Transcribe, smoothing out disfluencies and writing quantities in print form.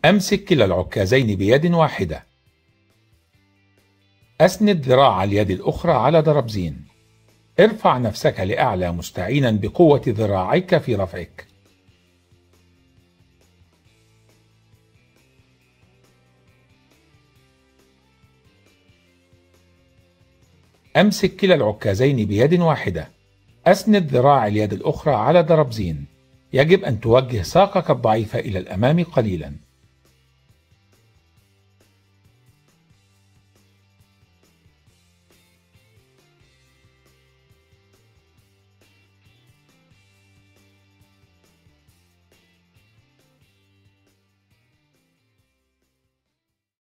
أمسك كلا العكازين بيد واحدة. أسند ذراع اليد الأخرى على درابزين. ارفع نفسك لأعلى مستعينا بقوة ذراعيك في رفعك. أمسك كلا العكازين بيد واحدة. أسند ذراع اليد الأخرى على درابزين. يجب أن توجه ساقك الضعيفة إلى الأمام قليلا.